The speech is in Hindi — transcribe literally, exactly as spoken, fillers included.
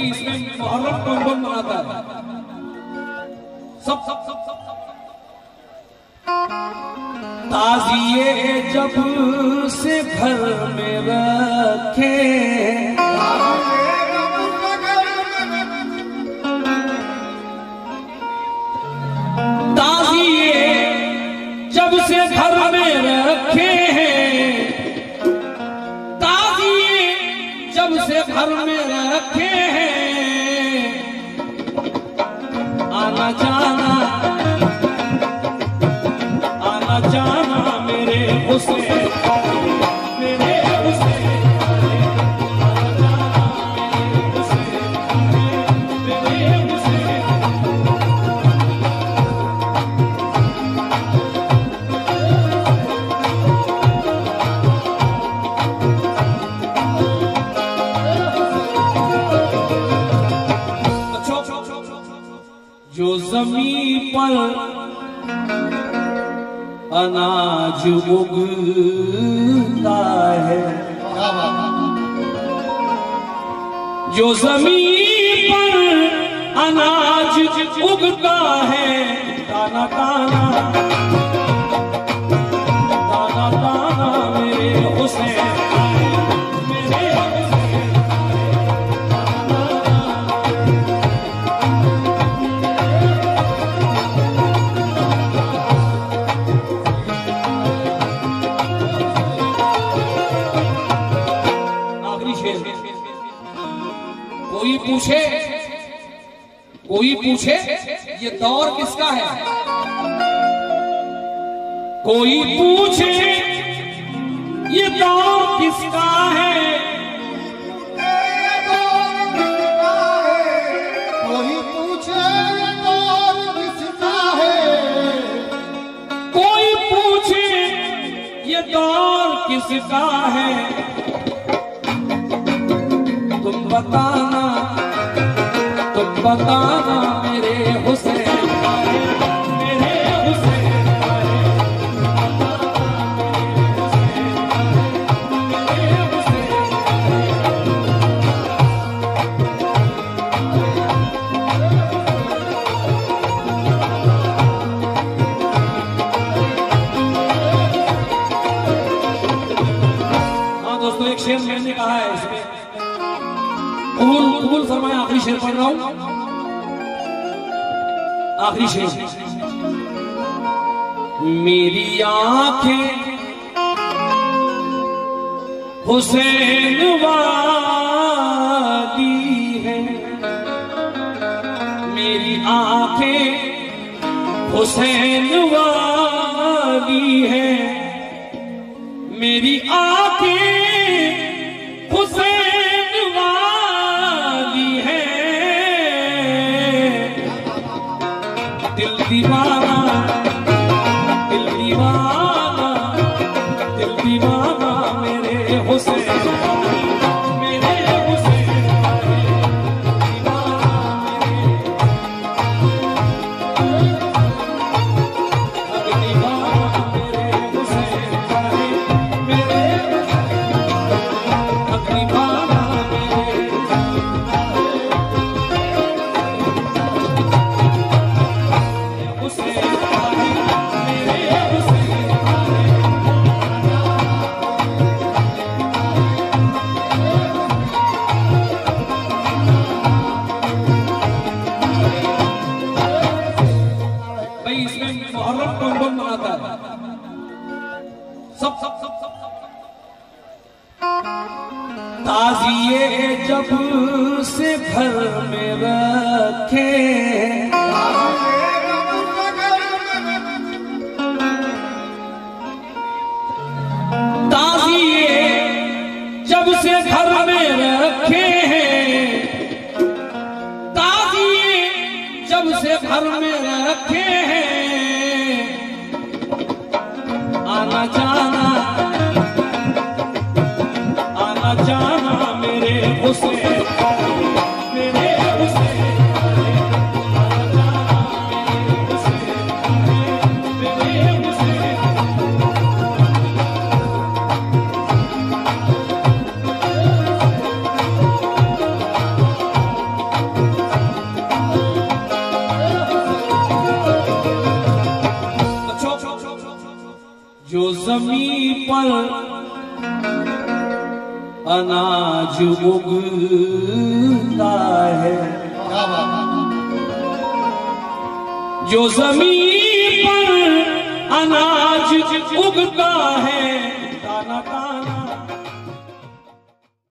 भाई इसमें मुहर्रम कौन कौन मनाता है? सब सब सब सब ताजिए जब से घर में रखे, ताजिए जब से घर में रखे हैं, ताजिए जब से घर में रखे हैं, आना जाना आना जाना मेरे हुस्न मेरे हुस्न आना जाना मेरे हुस्न मेरे हुस्न। जो ज़मीन पर अनाज उगता है, जो ज़मीन पर अनाज उगता है, ताना ताना ताना ताना मेरे हुस्न मेरे कोई पूछे कोई पूछे ये दौर किसका है? कोई पूछे ये दौर किसका है? कोई पूछे ये दौर किसका है? कोई पूछे ये दौर किसका है? तुम बताना तुम बताना मेरे हुस्न मेरे हुस्न मेरे हुस्न। हाँ दोस्तों, एक शेर मैंने कहा है इसमें, कबूल कबूल फरमाए। आखिरी शेर पढ़ रहा हूं, आखिरी शेर। मेरी आंखें हुसैन वाली है, मेरी आंखें हुसैन वाली है, मेरी आंखें हुसैन वाली है। दिल दीवाना दिल दीवाना दिल दीवाना मेरे हुसैन मेरे हुसैन दीवाना मेरे दीवाना मेरे हुसैन मेरे दीवाना मेरे मुहर्रम कौन कौन मनाता है? सब सब सब सब ताजिए जब से घर में रखे, ताजिए जब से घर में रखे हैं, ताजिए जब से घर में रखे हैं, आना जाना आना जाना मेरे हुस्न मेरे हुस्न जो जमीन पर अनाज उगता है, क्या बात है। जो जमीन पर अनाज उगता है, दाना